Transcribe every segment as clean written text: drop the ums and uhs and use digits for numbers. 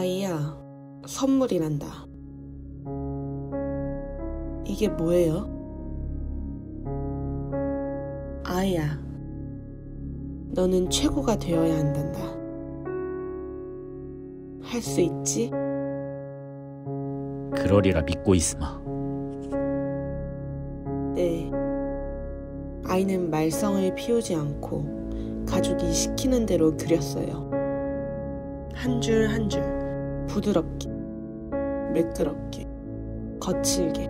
아이야, 선물이란다. 이게 뭐예요? 아이야, 너는 최고가 되어야 한단다. 할 수 있지? 그러리라 믿고 있으마. 네. 아이는 말썽을 피우지 않고 가족이 시키는 대로 그렸어요. 한 줄 한 줄 부드럽게, 매끄럽게, 거칠게.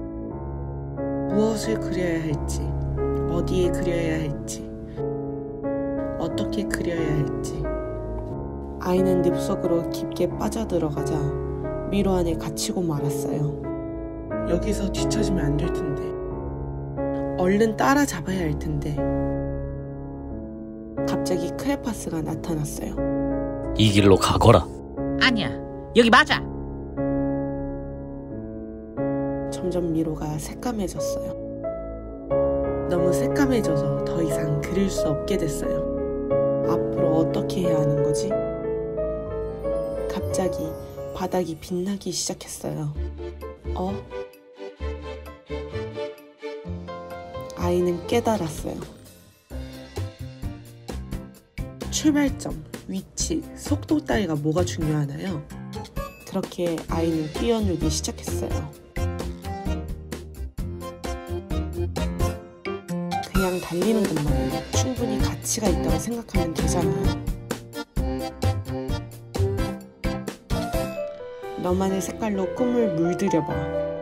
무엇을 그려야 할지, 어디에 그려야 할지, 어떻게 그려야 할지. 아이는 늪속으로 깊게 빠져들어가자 미로 안에 갇히고 말았어요. 여기서 뒤처지면 안 될 텐데. 얼른 따라잡아야 할 텐데. 갑자기 크레파스가 나타났어요. 이 길로 가거라. 아니야, 여기 맞아. 점점 미로가 새까매졌어요. 너무 새까매져서 더 이상 그릴 수 없게 됐어요. 앞으로 어떻게 해야 하는 거지? 갑자기 바닥이 빛나기 시작했어요. 아이는 깨달았어요. 출발점, 위치, 속도 따위가 뭐가 중요하나요? 그렇게 아이는 뛰어놀기 시작했어요. 그냥 달리는 것만으로 충분히 가치가 있다고 생각하면 되잖아요. 너만의 색깔로 꿈을 물들여봐.